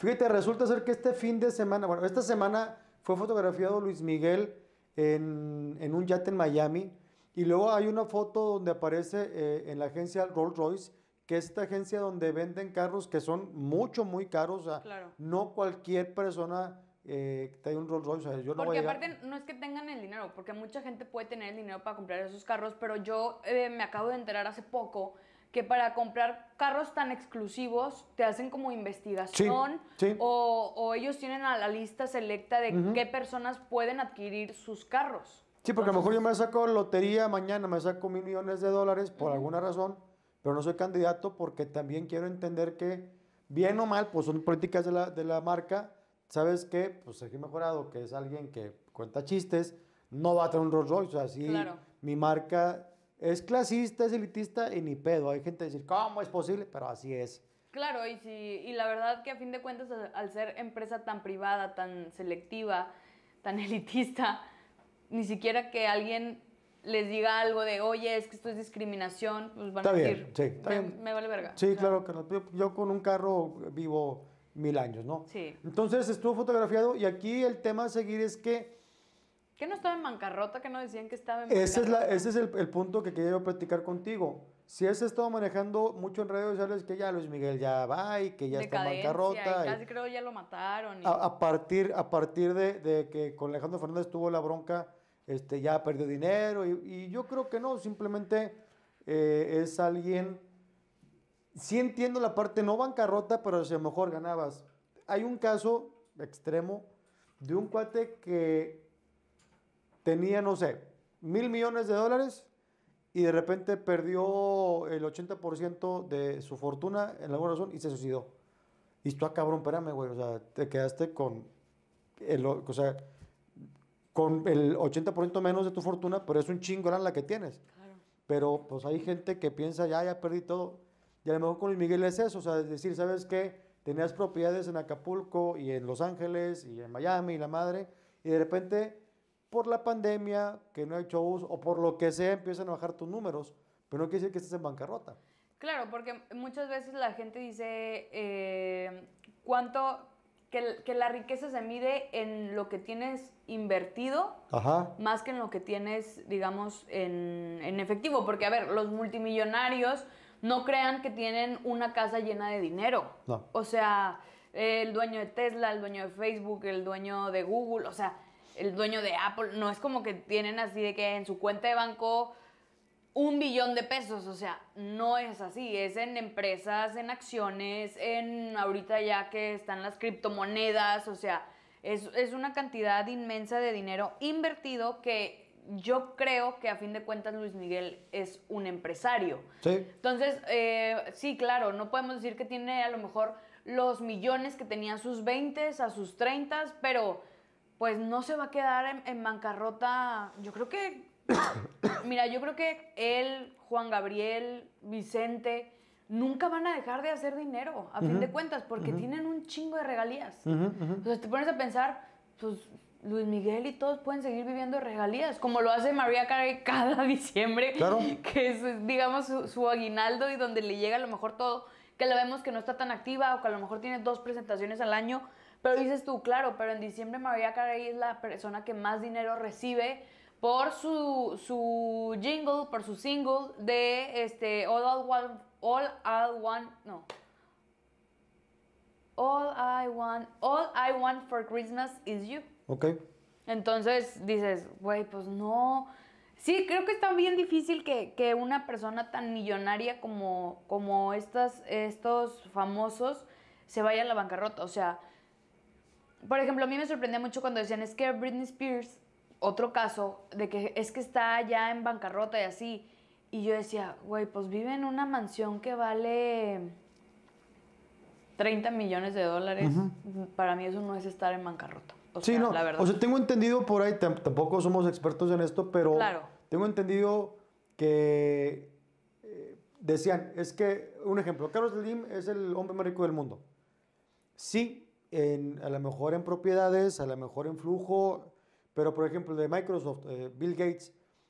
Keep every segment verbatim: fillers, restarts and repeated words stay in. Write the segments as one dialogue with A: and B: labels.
A: Fíjate, resulta ser que este fin de semana, bueno, esta semana fue fotografiado Luis Miguel en, en un yate en Miami. Y luego hay una foto donde aparece eh, en la agencia Rolls Royce, que es esta agencia donde venden carros que son mucho, muy caros. O sea,
B: Claro.
A: no cualquier persona eh, trae un Rolls Royce. O sea, yo no voy
B: Porque
A: a llegar.
B: aparte no es que tengan el dinero, porque mucha gente puede tener el dinero para comprar esos carros, pero yo eh, me acabo de enterar hace poco que para comprar carros tan exclusivos te hacen como investigación
A: Sí, sí.
B: O, o ellos tienen a la lista selecta de
A: Ujú.
B: qué personas pueden adquirir sus carros.
A: Sí, porque a lo mejor yo me saco lotería mañana, me saco mil millones de dólares por alguna razón, pero no soy candidato porque también quiero entender que, bien o mal, pues son políticas de la, de la marca. ¿Sabes qué? Pues Sergio Mejorado, que es alguien que cuenta chistes, no va a tener un Rolls Royce. O sea, sí,
B: Claro.
A: mi marca es clasista, es elitista y ni pedo. Hay gente que dice, ¿cómo es posible? Pero así es.
B: Claro, y, sí, y la verdad que a fin de cuentas, al al ser empresa tan privada, tan selectiva, tan elitista, ni siquiera que alguien les diga algo de, oye, es que esto es discriminación, pues van
A: Está
B: a
A: bien,
B: decir,
A: sí, está
B: me,
A: bien.
B: me vale verga.
A: Sí,
B: O sea,
A: claro que no. Yo, yo con un carro vivo mil años, ¿no?
B: sí.
A: Entonces estuvo fotografiado y aquí el tema a seguir es que
B: ¿Que no estaba en bancarrota? ¿Que no decían que estaba en
A: ese es, la,
B: bancarrota?
A: ese es el, el punto que quería yo platicar contigo. Si has estado manejando mucho en redes sociales que ya Luis Miguel ya va y que ya está en
B: Decadencia, y
A: bancarrota. Y
B: casi creo ya lo mataron.
A: a,
B: Y...
A: a partir, a partir de, de que con Alejandro Fernández tuvo la bronca, este, ya perdió dinero. Y, y yo creo que no, simplemente eh, es alguien. Sí entiendo la parte no bancarrota, pero si a lo mejor ganabas. Hay un caso extremo de un cuate que tenía, no sé, mil millones de dólares y de repente perdió el ochenta por ciento de su fortuna en alguna razón y se suicidó. Y tú, ah, cabrón, espérame, güey, o sea, te quedaste con el, o o sea, con el ochenta por ciento menos de tu fortuna, pero es un chingo la que tienes.
B: Claro.
A: Pero pues hay gente que piensa, ya, ya perdí todo. Y a lo mejor con Luis Miguel es eso, o sea, es decir, ¿sabes qué? Tenías propiedades en Acapulco y en Los Ángeles y en Miami y la madre, y de repente, por la pandemia, que no hay shows o por lo que sea, empiezan a bajar tus números, pero no quiere decir que estés en bancarrota.
B: Claro, porque muchas veces la gente dice eh, cuánto, que, que la riqueza se mide en lo que tienes invertido
A: Ajá.
B: más que en lo que tienes, digamos, en, en efectivo. Porque, a ver, los multimillonarios no crean que tienen una casa llena de dinero.
A: No.
B: O sea, el dueño de Tesla, el dueño de Facebook, el dueño de Google, o sea, el dueño de Apple, no es como que tienen así de que en su cuenta de banco un billón de pesos, o sea, no es así, es en empresas, en acciones, en ahorita ya que están las criptomonedas, o sea, es, es una cantidad inmensa de dinero invertido que yo creo que a fin de cuentas Luis Miguel es un empresario.
A: Sí.
B: Entonces, eh, sí, claro, no podemos decir que tiene a lo mejor los millones que tenía a sus veinte, a sus treinta, pero pues no se va a quedar en, en bancarrota. Yo creo que mira, yo creo que él, Juan Gabriel, Vicente, nunca van a dejar de hacer dinero, a uh-huh. fin de cuentas, porque uh-huh. tienen un chingo de regalías. Uh-huh, uh-huh. Entonces te pones a pensar, pues Luis Miguel y todos pueden seguir viviendo de regalías, como lo hace Mariah Carey cada diciembre,
A: claro.
B: que es, digamos, su, su aguinaldo y donde le llega a lo mejor todo, que la vemos que no está tan activa o que a lo mejor tiene dos presentaciones al año, pero dices tú, claro, pero en diciembre Mariah Carey es la persona que más dinero recibe por su, su jingle, por su single de este All I Want, All I Want, no. All I Want, All I Want for Christmas is You.
A: Ok.
B: Entonces dices, güey, pues no. Sí, creo que está bien difícil que, que una persona tan millonaria como, como estas, estos famosos se vaya a la bancarrota. O sea, por ejemplo, a mí me sorprendía mucho cuando decían, es que Britney Spears, otro caso, de que es que está ya en bancarrota y así. Y yo decía, güey, pues vive en una mansión que vale treinta millones de dólares. Uh-huh. Para mí eso no es estar en bancarrota. O
A: sí,
B: sea,
A: no,
B: la verdad.
A: o sea, tengo entendido por ahí, t- tampoco somos expertos en esto, pero
B: claro.
A: tengo entendido que eh, decían, es que, un ejemplo, Carlos Slim es el hombre más rico del mundo. Sí, en, a lo mejor en propiedades, a lo mejor en flujo, pero por ejemplo de Microsoft, eh, Bill Gates,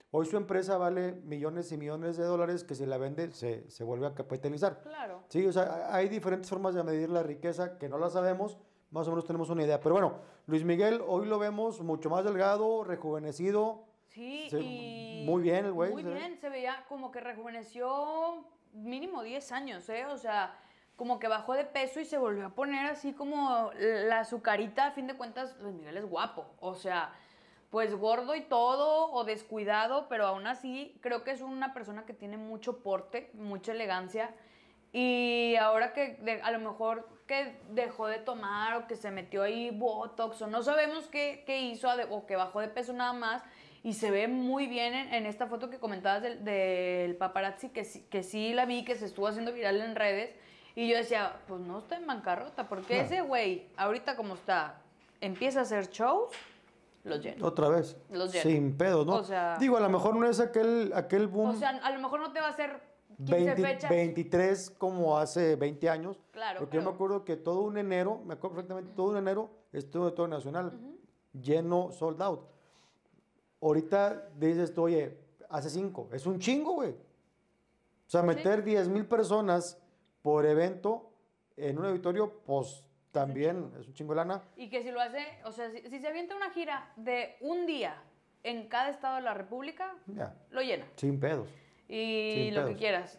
A: Hoy su empresa vale millones y millones de dólares que si la vende se, se vuelve a capitalizar.
B: Claro.
A: Sí, o sea, hay diferentes formas de medir la riqueza que no la sabemos, más o menos tenemos una idea. Pero bueno, Luis Miguel hoy lo vemos mucho más delgado, rejuvenecido.
B: Sí,
A: Se-
B: y...
A: muy bien el güey,
B: Muy
A: se ve.
B: bien, se veía como que rejuveneció mínimo diez años, ¿eh? O sea, como que bajó de peso y se volvió a poner así como la azucarita. A fin de cuentas, Luis Miguel es guapo. O sea, pues gordo y todo, o descuidado, pero aún así creo que es una persona que tiene mucho porte, mucha elegancia. Y ahora que de- a lo mejor que dejó de tomar o que se metió ahí Botox o no sabemos qué, qué hizo ade- o que bajó de peso nada más y se ve muy bien en, en esta foto que comentabas del, del paparazzi que, sí- que sí la vi, que se estuvo haciendo viral en redes y yo decía, pues no está en bancarrota porque
A: No.
B: ese güey ahorita como está empieza a hacer shows, los llena.
A: Otra vez.
B: Los llena.
A: Sin pedos, ¿no?
B: O sea-
A: Digo, a lo mejor no es aquel, aquel boom
B: O sea, a lo mejor no te va a hacer quince
A: veinte
B: fechas.
A: veintitrés como hace veinte años.
B: Claro,
A: Porque yo
B: pero-
A: me acuerdo que todo un enero, me acuerdo perfectamente, todo un enero estuvo de todo nacional, lleno, sold out. Ahorita dices tú, oye, hace cinco, es un chingo, güey. O sea, meter diez mil personas por evento en un auditorio, pues también es un chingo de lana.
B: Y que si lo hace, o sea, si, si se avienta una gira de un día en cada estado de la República,
A: Ya,
B: lo llena.
A: sin pedos.
B: Y
A: Sin
B: lo que
A: pedos.
B: quieras.